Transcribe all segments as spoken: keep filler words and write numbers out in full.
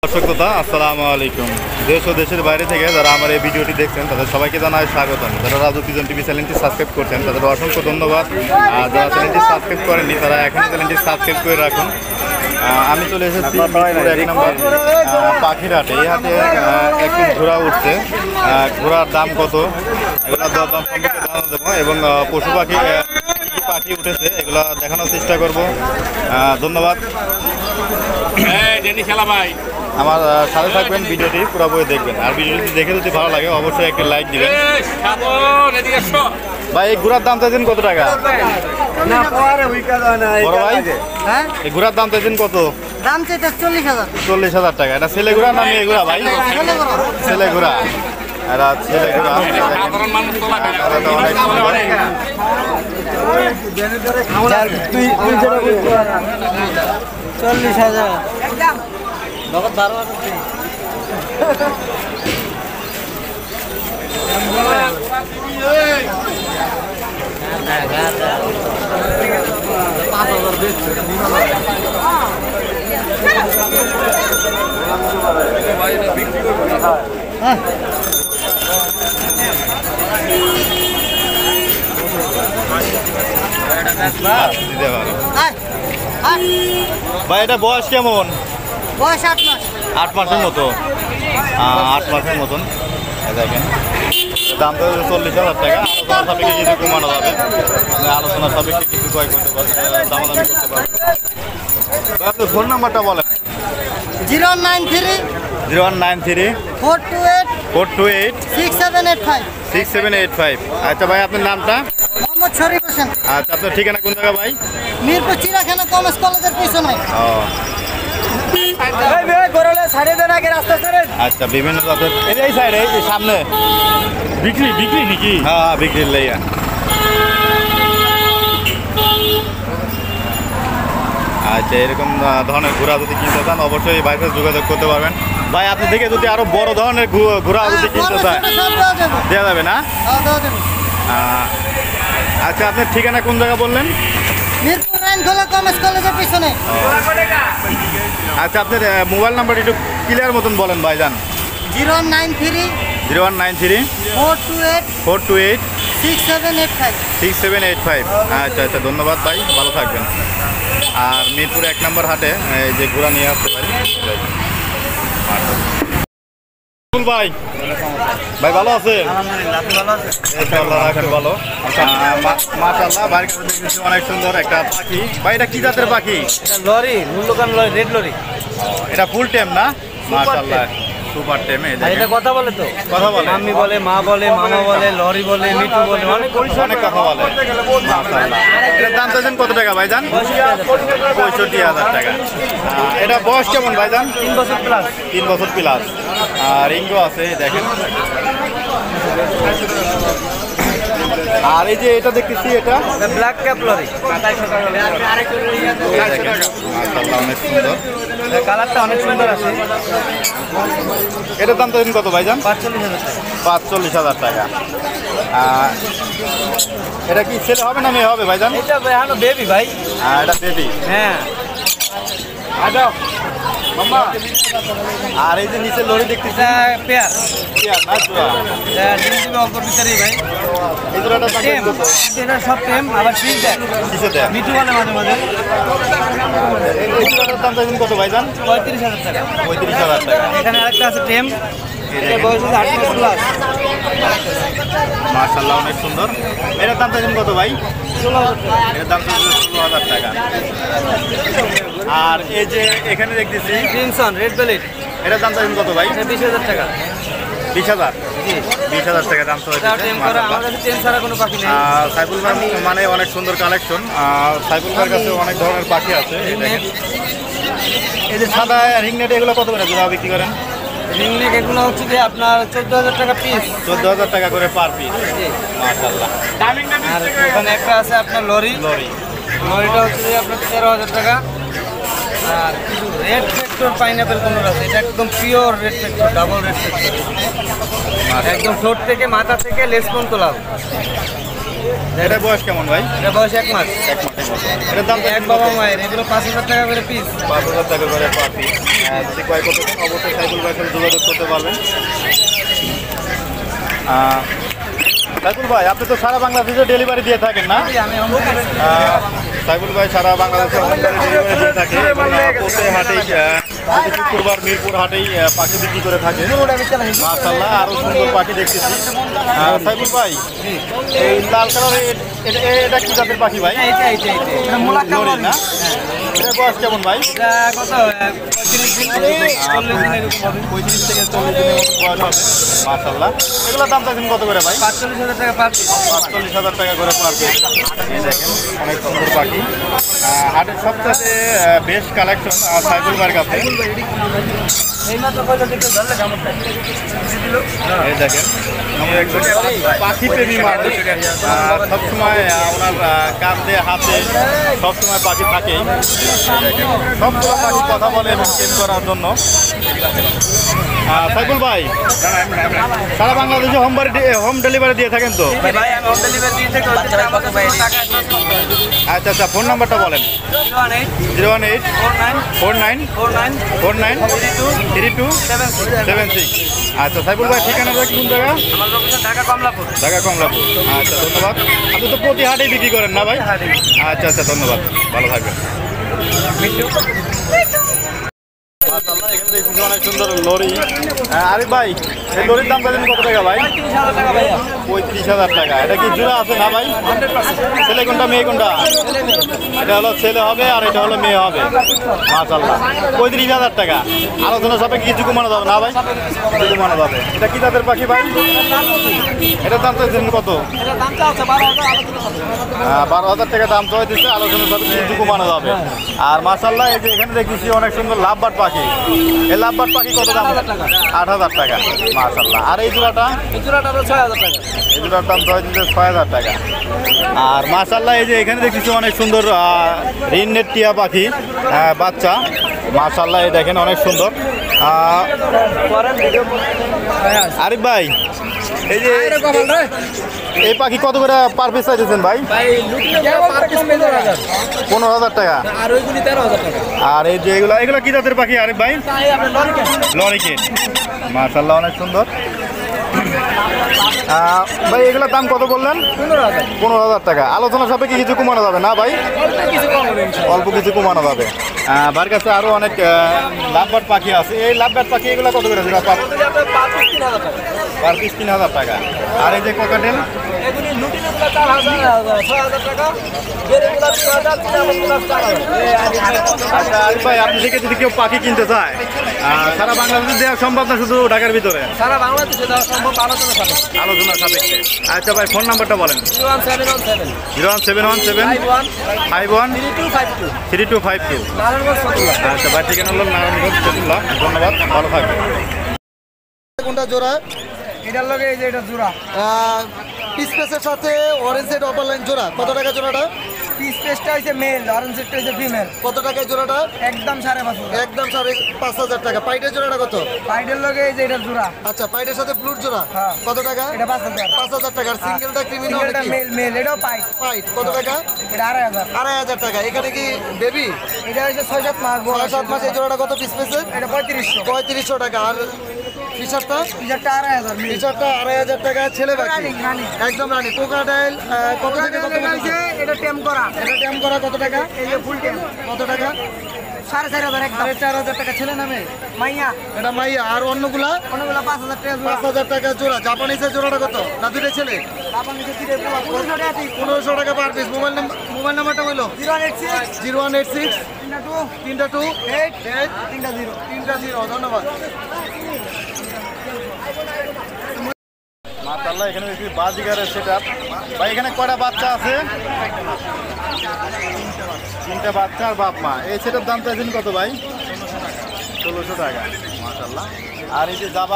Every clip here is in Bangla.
দর্শক শ্রোতা আসসালামু আলাইকুম। দেশ ও দেশের বাইরে থেকে যারা আমার এই ভিডিওটি দেখছেন তাদের সবাইকে জানাই স্বাগতম। যারা রাজু পিজন টিভি চ্যানেলটি সাবস্ক্রাইব করছেন তাদের অসংখ্য ধন্যবাদ। আর যারা চ্যানেলটি সাবস্ক্রাইব করেননি তারা এখনই চ্যানেলটি সাবস্ক্রাইব করে রাখুন। আমি চলে এসেছি এক নম্বর পাখির হাটে। এই হাটে একটি ঘোড়া উঠছে, ঘোড়ার দাম কত এগুলো দাম সম্পর্কে জানা দেবো এবং পশু পাখি কী পাখি উঠেছে এগুলো দেখানোর চেষ্টা করব। ধন্যবাদ। আমার সাথে থাকবেন, ভিডিওটি পুরোপুরি দেখবেন। আর ভিডিওটি দেখে যদি ভালো লাগে অবশ্যই একটি লাইক দিবেন। ভাই এই ঘোড়ার দাম চাইছেন কত টাকা? বড় ভাই এই ঘোড়ার দাম চাইছেন কত? দাম চাইতে চল্লিশ হাজার চল্লিশ হাজার টাকা। এটা ছেলে ঘোড়া না মেয়ে ঘোড়া ভাই? ছেলে ঘোড়া। এরা ছেলে ঘোড়া চল্লিশ হাজার দিতে পারো ভাই। এটা বয়স কেমন? বয়স আট মাস আট মাসের মতো আট মাসের মতন দেখেন। দাম তো চল্লিশ হাজার টাকা। আলোচনা সাপেক্ষে কিছু কমানো যাবে, আলোচনা সাপেক্ষে কিছু ক্রয় করতে পারবেন, দামাদামি করতে পারবেন। আপনার ফোন নাম্বারটা বলেন। Zero nine three zero one nine three four two eight four two eight six seven eight five six seven eight five. আচ্ছা ভাই আপনার নামটা? মোহাম্মদ শরীফ হোসেন। আচ্ছা আপনার ঠিকানা কোন জায়গা ভাই? মিরপুর চিড়াখানা কমার্স কলেজের পিছনে। ও আচ্ছা, বিভিন্ন জাতের এই সাইডে এই সামনে বিক্রি বিক্রি নাকি? হ্যাঁ হ্যাঁ বিক্রির লাইয়া। আচ্ছা, এরকম ধরনের ঘোড়া যদি কিনতে চান অবশ্যই ভাইয়ের সাথে যোগাযোগ করতে পারবেন। ভাই আপনি থেকে যদি আরো বড় ধরনের ঘোড়া যদি কিনতে চান দেওয়া যাবে না? আচ্ছা আপনার ঠিকানা কোন জায়গা বললেন? মিরপুর রাইনখোলা কমার্স কলেজের পিছনে। আচ্ছা আপনার মোবাইল নাম্বার একটু ক্লিয়ার মতন বলেন ভাইজান। Zero nine three zero one nine three four two eight four two eight six seven eight five six seven eight five. আচ্ছা আচ্ছা ধন্যবাদ ভাই, ভালো থাকবেন। আর মিরপুর এক নম্বর হাটে এই যে ঘোড়া নিয়ে আসতে পারি। ভাই ভাই ভালো আছেন? ভালো মাশাআল্লাহ। বাড়ির কাছে দেখতেছি অনেক সুন্দর একটা পাখি। ভাই এটা কি জাতের পাখি? Lory Moluccan lory, red lory. এটা ফুল টেম না? মাশাআল্লাহ সুপার টেম। এটা কথা বলে তো? কথা বলে, মাম্মি বলে, মা বলে, মামা বলে, লরি বলে, মিঠু বলে, অনেক অনেক কথা বলে। মাশাআল্লাহ। এটার দাম চাইছেন কত টাকা ভাইজান? পঁয়ষট্টি হাজার টাকা। এটা বয়স কেমন ভাইজান? তিন বছর প্লাস। তিন বছর প্লাস। আর রিঙ্গো আছে দেখেন। আর এই যে এটা দেখতেছি এটা ব্ল্যাক ক্যাপ লরি। মাশাআল্লাহ অনেক সুন্দর, কালারটা অনেক সুন্দর আছে। এটার দাম তো কত ভাইজান? পাঁচচল্লিশ হাজার টাকা। পাঁচচল্লিশ হাজার টাকা। এটা কি ছেলে হবে না মেয়ে হবে ভাইজান? এটা এখনো বেবি ভাই। হ্যাঁ এটা বেবি। হ্যাঁ। আর এই যে নিচে লরি দেখতেছি পেয়ার পেয়ার না জোড়া? ডিম দিবে অল্প ভিতরেই ভাই। এই জোড়াটার দাম টেম, কত? এটা সব টেম। আবার ফ্রি দেয়, কিসে দেয়? মিঠু বলে মাঝে মাঝে। এই জোড়াটার দাম চাইছেন কত ভাইজান? পঁয়ত্রিশ হাজার টাকা। পঁয়ত্রিশ হাজার টাকা। এখানে আরেকটা আছে টেম, এটা বয়স হচ্ছে আট মাস প্লাস। মাশাআল্লাহ অনেক সুন্দর। এটার দাম চাইছেন কত ভাই? ষোলো হাজার টাকা। এটার দাম চাইছেন ষোলো হাজার টাকা। আর এই যে এখানে দেখতেছি ক্রিমসন রেড বেলিট, এটার দাম চাইছেন কত ভাই? এটা বিশ হাজার টাকা। বিশ হাজার বিশ হাজার টাকা দাম চলে। টেম করা, আমার কাছে টেম ছাড়া কোনো পাখি নেই। সাইফুল ভাই মানে অনেক সুন্দর কালেকশন। সাইফুল ভাইয়ের কাছে অনেক ধরনের পাখি আছে। এই যে সাদা রিংনেট এগুলো কত করে জোড়া বিক্রি করেন? রিংনেক এগুলো হচ্ছে যে আপনার চোদ্দ হাজার টাকা পিস। চোদ্দ হাজার টাকা করে পার পিস। মাশাআল্লাহ। আর এখানে একটা আছে আপনার লরি লরি লরিটা হচ্ছে যে আপনার তেরো হাজার টাকা। আর কিছু রেড ফ্যাক্টর পাইনাপেল কোনোর আছে, এটা একদম pure red factor, double red factor, একদম ফ্লোট থেকে মাথা থেকে লেস পর্যন্ত তোলা। এটা বয়স কেমন ভাই? এটা বয়স এক মাস। এক মাসের মতো। এটার দাম এক বাবা মায়ের, এগুলো পাঁচ হাজার টাকা করে পিস। পাঁচ হাজার টাকা করে পার পিস। যদি ক্রয় করতে চান অবশ্যই সাইফুল ভাইয়ের সাথে যোগাযোগ করতে পারবেন। আহ, সাইফুল ভাই আপনি তো সারা বাংলাদেশে ডেলিভারি দিয়ে থাকেন না? আমি home delivery দিই। আহ, সাইফুল ভাই সারা বাংলাদেশে হোম ডেলিভারি দিয়ে থাকে এবং আহ, প্রত্যেক হাটেই আহ, প্রতি শুক্রবার মিরপুর হাটেই আহ, পাখি বিক্রি করে থাকে। মাশাআল্লাহ আরো সুন্দর পাখি দেখতেছি। আহ, সাইফুল ভাই এই লাল কালারের এটা এটা কি জাতের পাখি ভাই? এইটা, এইটা, এইটা। এটা মোলাক্কা নরি বলে। না? এটা বয়স কেমন ভাই? এটা কত? পঁয়ত্রিশ দিন, চল্লিশ দিন এরকম হবে। পঁয়ত্রিশ থেকে চল্লিশ দিনের মতো বয়স হবে। মাশাআল্লাহ এগুলোর দাম চাইছেন কত করে ভাই? পাঁচচল্লিশ হাজার টাকা পার পিস। পাঁচচল্লিশ হাজার টাকা করে পার পিস। এই দেখেন অনেক সুন্দর পাখি। আহ, হাটের সবচেয়ে আহ, বেশ কালেকশন সাইফুল ভাইয়ের কাছে। এই মাত্র কয়টা দিতে ধরলে কেমন থাকে? এই দেখেন উনি একজন পাখি প্রেমী মানুষ। আহ, সবসময় আহ, ওনার আহ, কাঁধে হাতে সবসময় পাখি থাকেই। এই দেখেন, সবগুলো পাখি কথা বলে এবং চেন করার জন্য। আহ, সাইফুল ভাই সারা বাংলাদেশে হোম হোম ডেলিভারি দিয়ে থাকেন তো? ভাই আমি হোম ডেলিভারি দিয়ে থাকি, ওই জন্য আমাকে টাকা অ্যাডভান্স করতে হবে। আচ্ছা আচ্ছা ফোন নাম্বারটা বলেন। Zero one eight zero one eight four nine four nine four nine four nine three two three two seven six. Seven six. আচ্ছা সাইফুল ভাই ঠিকানা দেখি কোন জায়গা? আমার লোকেশন ঢাকা কমলাপুর। ঢাকা কমলাপুর। আচ্ছা ধন্যবাদ। আপনি তো প্রতি হাটেই বিক্রি করেন না ভাই? আচ্ছা আচ্ছা ধন্যবাদ, ভালো থাকবেন। মাশাআল্লাহ এখানে দেখছি অনেক সুন্দর লরি। হ্যাঁ, আরিফ ভাই এই লরির দাম জানেন কত টাকা ভাই? তিরিশ হাজার টাকা ভাইয়া। পঁয়ত্রিশ হাজার টাকা। এটা কি জোড়া আছে না ভাই? ছেলে কোনটা মেয়ে কোনটা? এটা হলো ছেলে হবে আর এটা হলো মেয়ে হবে। মাশাআল্লাহ পঁয়ত্রিশ হাজার টাকা। আলোচনা সাপেক্ষে কিছু কমানো যাবে না ভাই? কিছু কমানো যাবে। এটা কি জাতের পাখি ভাই? এটার দাম চাইছেন কত? এটার দাম চাচ্ছে বারো হাজার আলোচনা হবে। আহ, বারো হাজার টাকা দাম তো হইতেছে, আলোচনা সাপেক্ষে কিছু কমানো যাবে। আর মাশাআল্লাহ এই যে এখানে দেখতেছি অনেক সুন্দর লাভবার্ড পাখি। এই লাভবার্ড পাখি কত দাম? আট হাজার টাকা। মাশাআল্লাহ। আর এই জোড়াটা? এই জোড়াটা হলো ছয় হাজার টাকা। এগুলোর দাম তো হচ্ছে ছয় হাজার টাকা। আর মাশাআল্লাহ এই যে এখানে দেখতেছি অনেক সুন্দর রিন নেট টিয়া পাখি আহ, বাচ্চা। মাশাআল্লাহ এই দেখেন অনেক সুন্দর। আহ, আরিফ ভাই এই যে এই পাখি কত করে পার পিস চাইতেছেন ভাই? ভাই লুটিনো পার পিস পনেরো হাজার। পনেরো হাজার টাকা। আর ওইগুলি তেরো হাজার টাকা। আর এই যে এগুলো এগুলো কি জাতের পাখি আরিফ ভাই? তাই আপনার লরিকে লরিকেট। মাশাআল্লাহ অনেক সুন্দর। আহ, ভাই এগুলোর দাম কত বললেন? পনেরো হাজার। পনেরো হাজার টাকা। আলোচনা সাপেক্ষে কিছু কমানো যাবে না ভাই? কিছু কম হবে ইনশাআল্লাহ। অল্প কিছু কমানো যাবে। বার কাছে আরো অনেক লাভবার্ড পাখি আছে। এই লাভবার্ড পাখি এগুলো কত করে জোড়া? পার এগুলি আপনার পার পিস তিন হাজার টাকা। পার পিস তিন হাজার টাকা। আর এই যে কোকাটেল এগুলি লুটিনোগুলো চার হাজার ছয় হাজার টাকা। বেরেগুলো তিন হাজার, চিনাগুলো চার হাজার। আচ্ছা আরিফ ভাই আপনি থেকে যদি কেউ পাখি কিনতে চায় আহ, সারা বাংলাদেশে দেওয়া সম্ভব না শুধু ঢাকার ভিতরে? সারা বাংলাদেশে দেওয়া সম্ভব আলোচনা সাথে। আলোচনা সাপেক্ষে। আচ্ছা ভাই ফোন নাম্বারটা বলেন। Zero one seven one seven zero one seven one seven five one five one three two five two. Three two five two. Narayanganj Fatullah. আচ্ছা ভাই ঠিকানা হলো নারায়ণগঞ্জ ফতুল্লা। ধন্যবাদ, ভালো থাকবেন। কোনটা জোড়া? এটার লগে এই যে এটা জোড়া। পিস পেসের সাথে অরেঞ্জ সেট অপার লাইন জোড়া কত টাকা জোড়াটা? পিস পেস্টটা হচ্ছে মেল, অরেঞ্জ সেটটা হচ্ছে ফিমেল। কত টাকায় জোড়াটা? একদম সাড়ে পাঁচ হাজার। একদম সাড়ে পাঁচ হাজার টাকা। পাইটের জোড়াটা কত? পাইডের লগে এই যে এটা জোড়া। আচ্ছা পাইটের সাথে ব্লুর জোড়া হ্যাঁ। কত টাকা? এটা পাঁচ হাজার। পাঁচ হাজার টাকা। আর সিঙ্গেলটা ক্রিমিনাল সিঙ্গেলটা মেল মেল, এটাও পাইট। পাইট কত টাকা? এটা আড়াই হাজার। আড়াই হাজার টাকা। এখানে কি বেবি? এটা হচ্ছে ছয় সাত মাস বয়স। ছয় সাত মাস। এই জোড়াটা কত পিস পেসের? এটা পঁয়ত্রিশশো। পঁয়ত্রিশশো টাকা। আর টি শার্টটা? টিজারটা আড়াই হাজার। টি শার্টটা আড়াই হাজার টাকা। ছেলে বাকি রানিং, রানিং। একদম রানি। কোকাটাইল কত থেকে কত এটা হচ্ছে এটা টেম করা। এটা ট্যাম করা কত টাকা? এই যে ফুল টেম কত টাকা? সাড়ে চার হাজার একদম। সাড়ে চার হাজার টাকা। ছেলে নামে মাইয়া এটা মাইয়া। আর অন্যগুলা? অনেকগুলো পাঁচ হাজার টাকা জোড়া। পাঁচ হাজার টাকা জোড়া। জাপানিজের জোড়াটা কত? না দুটো ছেলে? আপনি নিচে তিরে পনেরোশো টাকা দিই। পনেরোশো টাকা per piece. Mobile number mobile নাম্বারটা বললো? Zero eight six zero one eight six তিনটা টু তিনটা টু এইট এইট তিনটা জিরো। তিনটা জিরো। ধন্যবাদ। মাশাআল্লাহ এখানে দেখছি বাজিগারের সেটআপ। ভাই এখানে কয়টা বাচ্চা আছে? তিনটা বাচ্চা আর বাপ মা। এই সেটার দাম চাইছেন কত ভাই? ষোলোশো টাকা। মাশাআল্লাহ। আর এই যে জাবা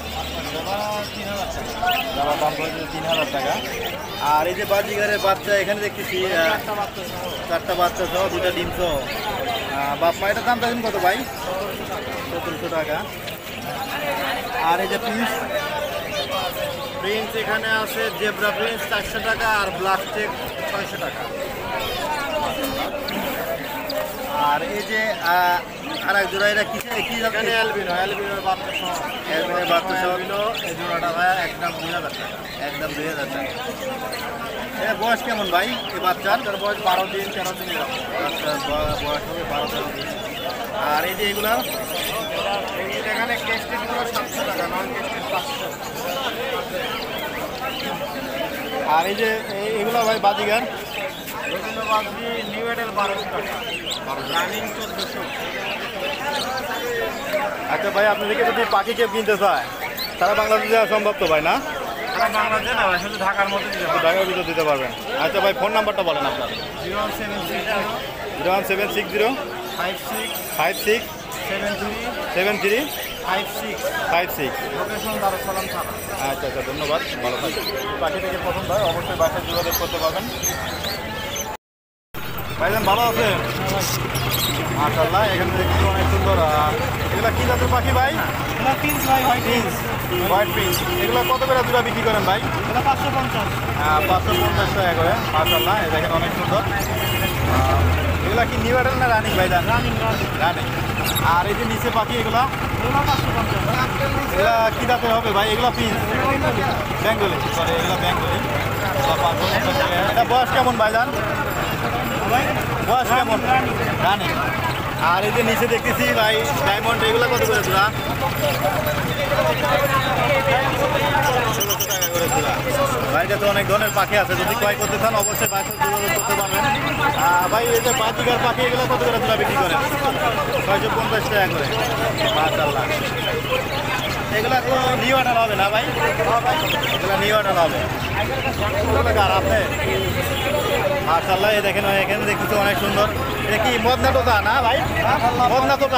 জাবা দাম পড়েছে তিন হাজার টাকা। আর এই যে বাজিগারের বাচ্চা এখানে দেখতেছি আহ, চারটা বাচ্চা সহ দুটা ডিম সহ আহ, বাপ মা, এটার দাম চাইছেন কত ভাই? সতেরোশো টাকা। আর এই যে পিস প্রিন্স এখানে আছে জেব্রা প্রিন্স চারশো টাকা আর ব্ল্যাক চেক ছয়শো টাকা। আর এই যে আহ, আর এক জোড়া এটা কিসে কি এখানে অ্যালবিনো অ্যালবিনোর বাচ্চা সহ অ্যালবিনোর বাচ্চা সহ। অ্যালবিনো এই জোড়াটা ভাই একদম দুই হাজার টাকা। একদম দুই হাজার টাকা। এটা বয়স কেমন ভাই এই বাচ্চার? তার বয়স বারো দিন তেরো দিন এরকম। বাচ্চার ব- বয়স হবে বারো তেরো দিন। আর এই যে এগুলা এই এখানে কেস্টেডগুলো সাতশো টাকা, নন কেস্টেড পাঁচশো। আর এই যে এই- এগুলা ভাই বাজিগার রবীন্দ্র বাগদি নিউ এডেল বারোশো টাকা, রানিং চোদ্দোশো। আচ্ছা ভাই আপনাদেরকে যদি পাখি কেউ কিনতে চায় তারা বাংলাদেশে যাওয়া সম্ভব তো ভাই না? তারা বাংলাদেশে না ভাই, শুধু ঢাকার মধ্যে দিতে পারে। ঢাকার ভিতর দিতে পারবেন। আচ্ছা ভাই ফোন নাম্বারটা বলেন আপনার। Zero one seven six zero zero one seven six zero five six five six seven three seven three five six. Five six. Location Darussalam থানা। আচ্ছা আচ্ছা ধন্যবাদ, ভালো থাকবেন। পাখি থেকে পছন্দ হয় অবশ্যই বাসায় যোগাযোগ করতে পারবেন। ভাইজান ভালো আছেন? মাশাআল্লাহ, এখানে দেখছি অনেক সুন্দর। আহ, এগুলা কি জাতের পাখি ভাই? প্রিন্স ভাই হোয়াইট প্রিন্স, হোয়াইট প্রিন্স। এগুলো কত করে জোড়া বিক্রি করেন ভাই? এটা পাঁচশো পঞ্চাশ। পাঁচশো পঞ্চাশ টাকা করে। মাশাআল্লাহ, এই দেখেন অনেক সুন্দর। আহ, এগুলা কি নিউ অ্যাডাল না রানিং ভাই? Running running running. আর এই যে নিচে পাখি এগুলা এগুলো পাঁচশো পঞ্চাশ। এগুলা কি জাতের হবে ভাই? এগুলা প্রিন্স বেঙ্গলি, সরি এগুলা বেঙ্গলি। এগুলা পাঁচশো পঞ্চাশ টাকা। এটা বয়স কেমন ভাইজান? বয়স কেমন? রানিং। আর এই যে নিচে দেখতেছি ভাই ডায়মন্ড, এগুলো কত করে জোড়া? ষোলোশো টাকা করে জোড়া। ভাইটা তো অনেক ধরনের পাখি আছে, যদি ক্রয় করতে চান অবশ্যই বাসায় যোগাযোগ করতে পারবেন। আহ, ভাই এই যে বাজিকার পাখি এগুলো কত করে জোড়া বিক্রি করেন? ছয়শো পঞ্চাশ টাকা করে। মাশাআল্লাহ, এগুলা তো নিউ অর্ডার হবে না ভাই? এগুলো নিউ অর্ডার হবে। এগুলো কার আপনি? মাশাআল্লাহ, এই দেখেন এখানে দেখতেছি অনেক সুন্দর। এটা কি মদনা টোকা না ভাই? মদনা টোকা,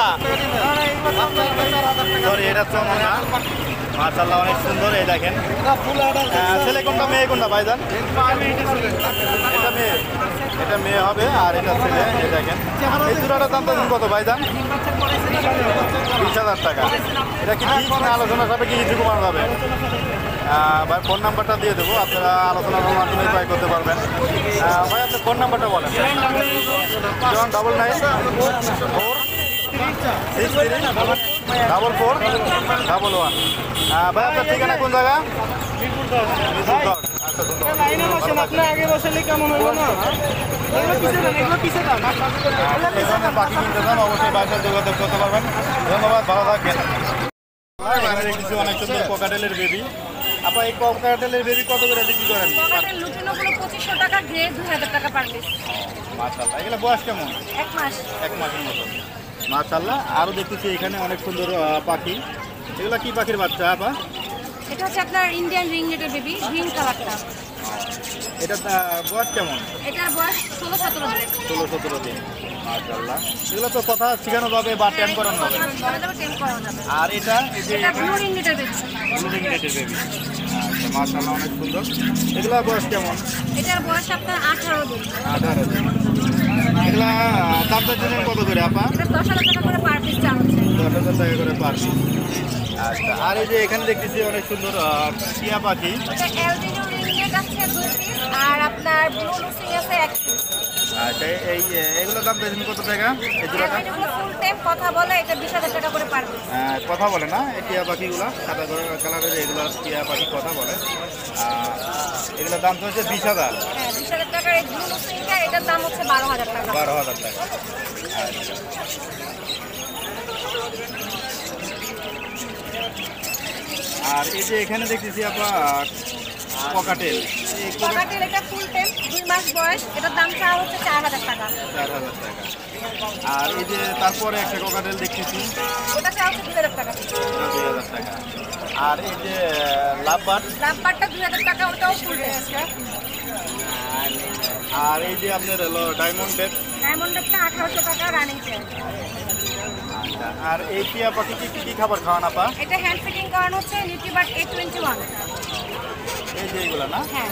সরি এটা চমন না। মাশাআল্লাহ অনেক সুন্দর। এই দেখেন আহ, ছেলে কোনটা মেয়ে কোনটা ভাইজান? এটা মেয়ে, এটা মেয়ে হবে আর এটা ছেলে। এই দেখেন এই জোড়াটার দাম কত ভাইজান? বিশ হাজার টাকা। এটা কি ঠিক না আলোচনা হবে কি কিছু কমানো যাবে? আহ, ভাই ফোন নাম্বারটা দিয়ে দেবো, আপনারা আলোচনার মাধ্যমে ট্রাই করতে পারবেন। আহ, ভাই আপনার ফোন নাম্বারটা বলেন। যেমন double nine four six three double four double one. ভাই আপনার ঠিকানা কোন জায়গা? মিরপুরগড়। আচ্ছা ধন্যবাদ। আগে বসালে কেমন হলো না? এগুলো পিছে দেন, এগুলো পিছে দেন। এই ধরনের পাখি কিনতে চান অবশ্যই বাসায় যোগাযোগ করতে পারবেন। ধন্যবাদ, ভালো থাকবেন। এখানে দেখতেছি অনেক সুন্দর কোকাটেলের বেবি। আপনার এই কোকাটেলের বেবি কত করে বিক্রি করেন? পকেটের লুটিনোগুলো পঁচিশশো টাকা, গ্রে দুই হাজার টাকা পার পিস। মাশাআল্লাহ, এগুলো বয়স কেমন? এক মাস। এক মাসের মতো। মাশাআল্লাহ, আরও দেখতেছি এখানে অনেক সুন্দর আহ, পাখি। এগুলো কি পাখির বাচ্চা আপা? এটা হচ্ছে আপনার ইন্ডিয়ান রিংনেটের বেবি, গ্রিন কালারটা। এটা আহ, বয়স কেমন? এটার বয়স ষোলো সতেরো দিন। ষোলো সতেরো দিন। মাশাআল্লাহ, এগুলো তো কথা শেখানো যাবে বা ট্যাম করানো যাবে। বলা যাবে, টেম করানো যাবে। আর এটা এই যে এটা ব্লু রিংনেটের বেবি। ব্লুডিং রেটের বেবি। আচ্ছা মাশাআল্লাহ অনেক সুন্দর। এগুলো বয়স কেমন? এটার বয়স আপনার আঠারো দিন। আঠারো দিন। এগুলা দাম দিচ্ছেন কত করে আপা? এটা দশ হাজার টাকা করে পার পিস চান হচ্ছে। দশ হাজার টাকা করে পার পিস। আচ্ছা, আর এই যে এখানে দেখতেছি অনেক সুন্দর আহ, টিয়া পাখি। এটা অ্যালবিনো রিংনেট আছে দুই পিস, আর আপনার ব্লু লুসিং আছে এক পিস। আচ্ছা, এই এগুলোর দাম দিচ্ছেন কত টাকা এই জোড়াটা? অ্যালবিনোগুলো ফুল টাইম কথা বলে, এটা বিশ হাজার টাকা করে পার পিস। আহ, কথা বলে না এই টিয়া পাখিগুলো, সাদা কালারের এগুলো টিয়া পাখি কথা বলে। আহ, এগুলোর দাম তো হচ্ছে বিশ হাজার। হ্যাঁ, বিশ হাজার টাকার এই ব্লু লুসিংটা, এটার দাম হচ্ছে বারো হাজার টাকা। বারো হাজার টাকা। আচ্ছা। আর এই যে এখানে দেখতেছি আপনার ককাটেল, এই কোকা- পকেটের এটা ফুল টাইম, দুই মাস বয়স, এটার দাম চাওয়া হচ্ছে চার হাজার টাকা। চার হাজার টাকা। আর এই যে তারপরে একটা ককাটেল দেখতেছি ওটা চাওয়া হচ্ছে দুই হাজার টাকা। ওটা দুই হাজার টাকা। আর এই যে লাভবার্ড, লাভবারটা দুই হাজার টাকা, ওটাও ফুল টাইম। আর এই যে আপনার হলো ডায়মন্ড ডেট। ডায়মন্ডেরটা আঠারোশো টাকা রানিং চেয়ার। আচ্ছা, আর এই টিয়া পাখি কি কি খাবার খাওয়ান আপা? এটা হ্যান্ড ফিটিং করানো হচ্ছে নিউট্রিবার্ট এ টোয়েন্টি ওয়ান। এই যে এইগুলো না? হ্যাঁ,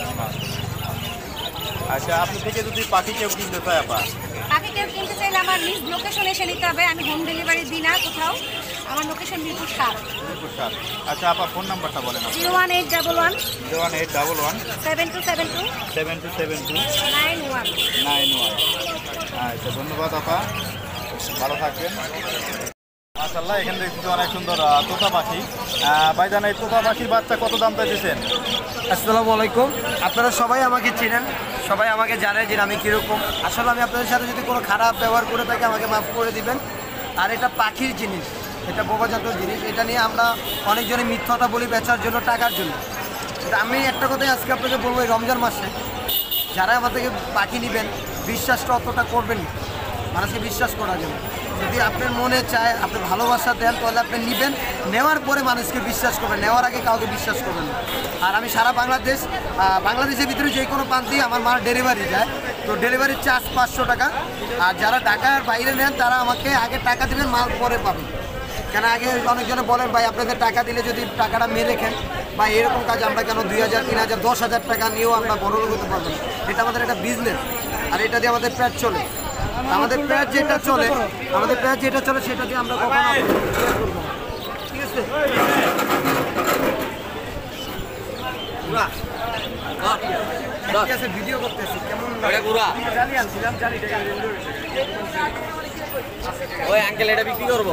আচ্ছা, আপনি থেকে যদি পাখি কেউ কিনতে চায় আপা? পাখি কেউ কিনতে চাইলে আমার নিজ লোকেশনে এসে নিতে হবে, আমি হোম ডেলিভারি দিই না কোথাও। আমার লোকেশন মিরপুর সাত। মিরপুর সাত। আচ্ছা আপা ফোন নাম্বারটা বলেন। Zero one eight double one zero one eight double one seven two seven two seven two seven two nine one nine one. আচ্ছা ধন্যবাদ আপা, ভালো থাকবেন। মাশাআল্লাহ, এখানে দেখছি অনেক সুন্দর আহ, তোতা পাখি। আহ, ভাইজান এই তোতা পাখির বাচ্চা কত দাম চাইছেন? আসসালামু আলাইকুম। আপনারা সবাই আমাকে চেনেন, সবাই আমাকে জানে যে আমি কীরকম। আসলে আমি আপনাদের সাথে যদি কোনো খারাপ ব্যবহার করে থাকি আমাকে মাফ করে দিবেন। আর এটা পাখির জিনিস, এটা বোবাজাত জিনিস, এটা নিয়ে আমরা অনেকজনে মিথ্যতা বলি বেচার জন্য, টাকার জন্য। কিন্তু আমি একটা কথাই আজকে আপনাকে বলবো, এই রমজান মাসে যারা আমার থেকে পাখি নেবেন বিশ্বাসটা অতটা করবেন না, মানুষকে বিশ্বাস করার জন্য। যদি আপনার মনে চায়, আপনি ভালোবাসা দেন, তাহলে আপনি নেবেন, নেওয়ার পরে মানুষকে বিশ্বাস করবেন, নেওয়ার আগে কাউকে বিশ্বাস করবেন না। আর আমি সারা বাংলাদেশ, বাংলাদেশের ভিতরে যে কোনো প্রান্তে আমার মাল ডেলিভারি যায়, তো ডেলিভারির চার্জ পাঁচশো টাকা। আর যারা ঢাকার বাইরে নেন তারা আমাকে আগে টাকা দেবেন, মাল পরে পাবেন। কেন আগে অনেকজনে বলেন ভাই আপনাদের টাকা দিলে যদি টাকাটা মেরে রেখেন বা এরকম কাজ আমরা কেন দুই হাজার তিন হাজার দশ হাজার টাকা নিয়েও আমরা বড় লোক হতে পারবো না। এটা আমাদের একটা বিজনেস, আর এটা দিয়ে আমাদের পেট চলে। আমাদের পেট যেটা চলে আমাদের পেট যেটা চলে সেটা দিয়ে আমরা কখনো ইয়ে করবো না। ঠিক আছে? ঠিক আছে, ভিডিও করতেছি কেমন জানি আনছিলাম জানি টাকা ওই আঙ্কেল এটা বিক্রি করবো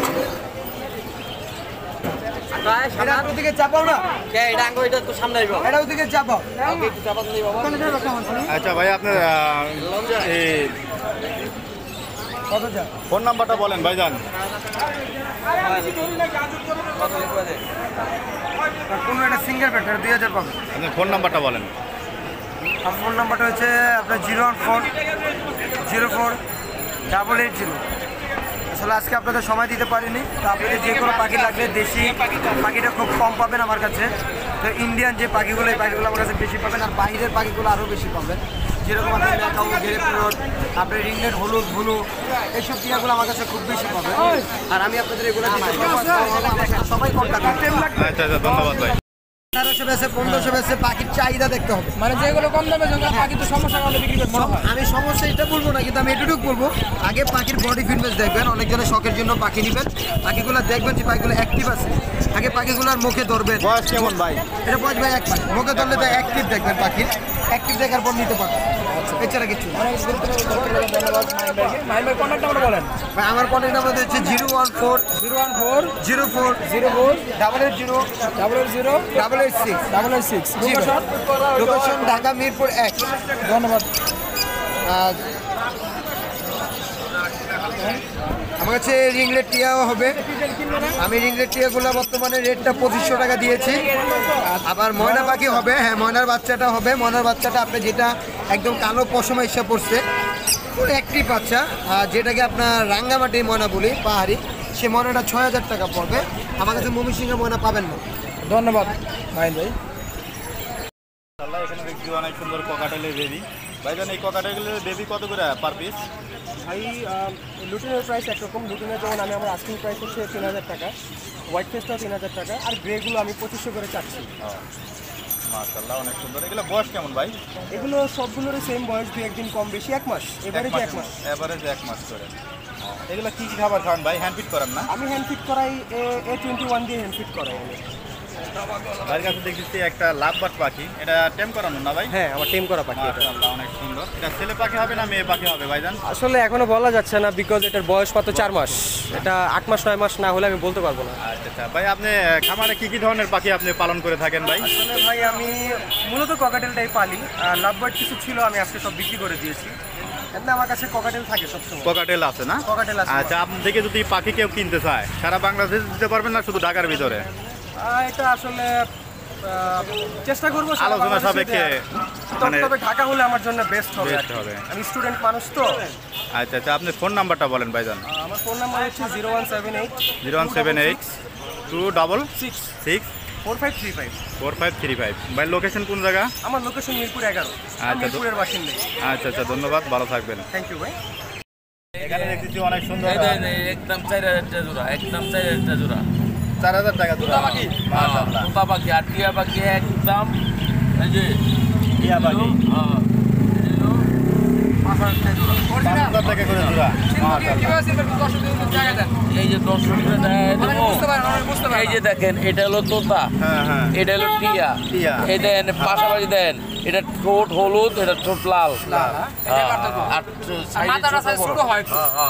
এটা ওদিকে চাপাও না, কে এটা আঙ্কেল এটা তো সামনে আইবো এটা ওদিকে চাপাও। আগে একটু চাপা দিই বাবা আচ্ছা ভাই আপনার আহ, এই কত যা ফোন নাম্বারটা বলেন ভাইজান। কোনো একটা সিঙ্গেল ব্যাটার দুই হাজার পাবেন। আপনার ফোন নাম্বারটা বলেন। আমার ফোন নাম্বারটা হচ্ছে আপনার zero one four zero four double eight zero. আসলে আজকে আপনাদের সময় দিতে পারিনি, তো আপনাদের যে কোনো পাখি লাগলে দেশি পাখিটা খুব কম পাবেন আমার কাছে। তো ইন্ডিয়ান যে পাখিগুলো, এই পাখিগুলো আমার কাছে বেশি পাবেন, আর বাইরের পাখিগুলো আরও বেশি পাবেন। যেরকম আপনার ম্যাকাউ, গেরেপ্রোট, আপনার রিংনেট, হলুদ, ব্লু, এইসব টিয়াগুলো আমার কাছে খুব বেশি পাবেন। আর আমি আপনাদের এগুলো সবাই কন্ট্যাক্ট আচ্ছা আচ্ছা ধন্যবাদ ভাই। আঠারোশো বেসে পনেরোশো বেসে পাখির চাহিদা দেখতে হবে। মানে যেগুলো কম দামে পাখি তো সমস্যা কারণে বিক্রি করতে হয়। আমি সমস্যা এটা বলবো না, কিন্তু আমি এটুকু বলবো, আগে পাখির বডি ফিটনেস দেখবেন। অনেকজনের শখের জন্য পাখি নেবেন, পাখিগুলো দেখবেন যে পাখিগুলো অ্যাক্টিভ আছে। আগে পাখিগুলোর মুখে ধরবেন। বয়স কেমন ভাই? এটা বয়স ভাই এক মাস। মুখে ধরলে তো অ্যাক্টিভ দেখবেন, পাখির অ্যাক্টিভ দেখার পর নিতে পারবেন, এছাড়া কিছু না। অনেক ধন্যবাদ মাহিম ভাইকে। মাহিম ভাই কন্ট্যাক্ট নাম্বার বলেন। ভাই আমার কন্ট্যাক্ট নাম্বার হচ্ছে zero one four zero one four zero four zero four double eight zero double eight zero double eight six double eight six. Location location Dhaka Mirpur এক। ধন্যবাদ। আর আমার কাছে রিংলেট টিয়াও হবে। আমি রিংলেট টিয়াগুলো বর্তমানে রেটটা পঁচিশশো টাকা দিয়েছি। আবার ময়না পাখি হবে, হ্যাঁ ময়নার বাচ্চাটা হবে। ময়নার বাচ্চাটা আপনি যেটা একদম কালো পশমা এসে পড়ছে, একটি বাচ্চা, আর যেটাকে আপনার রাঙ্গামাটি ময়না বলি, পাহাড়ি, সে ময়নাটা ছয় হাজার টাকা পড়বে। আমার কাছে ময়মনসিংহের ময়না পাবেন না। ধন্যবাদ মাহিম ভাই। আল্লাহ, এখানে দেখছি অনেক সুন্দর ককাটেলের বেবি। ভাইজান এই ককাটেলের বেবি কত করে পার পিস? ভাই লুটিনের প্রাইস একরকম। লুটিনের যেমন আমি আমার আস্কিং প্রাইস হচ্ছে তিন হাজার টাকা, হোয়াইট ফেসটাও তিন হাজার টাকা, আর গ্রেগুলো আমি পঁচিশশো করে চাচ্ছি। মাশাআল্লাহ অনেক সুন্দর। এগুলো বয়স কেমন ভাই? এগুলো সবগুলোরই সেম বয়স, দু একদিন কম বেশি, এক মাস এভারেজ এক মাস। এভারেজ এক মাস করে। এগুলো কি কি খাবার খান ভাই? হ্যান্ড ফিট করেন না? আমি হ্যান্ড ফিট করাই, এ টোয়েন্টি ওয়ান দিয়ে হ্যান্ড ফিট করাই আমি। ভাইয়ের কাছে দেখতেছি একটা লাভবার্ড পাখি, এটা টেম করানো না ভাই? হ্যাঁ, আমার টেম করা পাখি। মাশাআল্লাহ অনেক সুন্দর। এটা ছেলে পাখি হবে না মেয়ে পাখি হবে ভাইজান? আসলে এখনো বলা যাচ্ছে না, বিকজ এটার বয়স মাত্র চার মাস। এটা আট মাস নয় মাস না হলে আমি বলতে পারবো না। আচ্ছা আচ্ছা ভাই, আপনি খামারে কি কি ধরনের পাখি আপনি পালন করে থাকেন ভাই? আসলে ভাই আমি মূলত ককাটেলটাই পালি, আর লাভবার্ড কিছু ছিল আমি আজকে সব বিক্রি করে দিয়েছি। এমনি আমার কাছে ককাটেল থাকে সবসময়। ককাটেল আছে না? ককাটেল আছে। আচ্ছা, আপনার থেকে যদি পাখি কেউ কিনতে চায় সারা বাংলাদেশ দিতে পারবেন না শুধু ঢাকার ভিতরে? আহ, এটা আসলে আহ, চেষ্টা করবো সারা আলোচনা বাংলাদেশে সাপেক্ষে দেওয়ার। তবে- মানে তবে ঢাকা হলে আমার জন্য বেস্ট হবে Best আর কি। হবে। আমি স্টুডেন্ট মানুষ তো। আচ্ছা আচ্ছা, আপনি ফোন নাম্বারটা বলেন ভাইজান। আহ, আমার ফোন নাম্বার হচ্ছে zero one seven eight zero one seven eight two double six six four five three five. Four five three five. ভাই লোকেশন কোন জায়গা? আমার লোকেশন মিরপুর এগারো। আচ্ছা, তো- মিরপুরের বাসিন্দা। আচ্ছা আচ্ছা ধন্যবাদ, ভালো থাকবেন। থ্যাংক ইউ ভাই। এখানে দেখতেছি অনেক সুন্দর একদম চার হাজার জোড়া, একদম চার হাজার জোড়া চার হাজার টাকা জোড়া পাখি। মাশাআল্লাহ তোতা পাখি আর টিয়া পাখি একদম এই যে টিয়া পাখি। হ্যাঁ, এই হলো পাঁচ হাজার টাকা করে জোড়া মাশাআল্লাহ। এই যে দর্শকরা দেখায় এই যে দেখেন এটা হলো তোতা, হ্যাঁ হ্যাঁ এটা হলো টিয়া, টিয়া। এই দেন পাশাপাশি দেন এটা ঠোঁট হলুদ, এটা ঠোঁট লাল। লাল, হ্যাঁ, আর সাইজে ছোট হয়।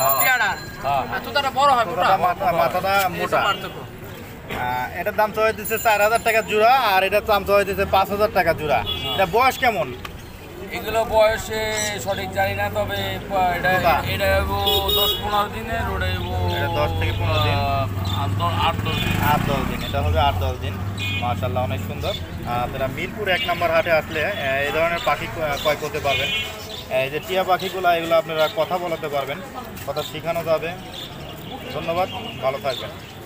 পুরোটা মাথা- মাথাটা মোটা। আহ, এটার দাম চাওয়া দিচ্ছে চার হাজার টাকা জোড়া, আর এটার দাম চাওয়া দিচ্ছে পাঁচ হাজার টাকা জোড়া। এটা বয়স কেমন? এগুলো বয়সে সঠিক জানি না, তবে এটা তোতা। এটা হবো দশ পনেরো দিনের, ওটা হবো এটা দশ থেকে পনেরো দিন। আহ, আট দশ- আট দশ দিন। আট দশ দিন, এটা হবে আট দশ দিন। মাশাআল্লাহ অনেক সুন্দর। আহ, আপনারা মিরপুর এক নম্বর হাটে আসলে আহ, এই ধরনের পাখি ক- ক্রয় করতে পারবেন। এই যে টিয়া পাখিগুলো, এগুলো আপনারা কথা বলাতে পারবেন, কথা শেখানো যাবে। ধন্যবাদ, ভালো থাকবেন।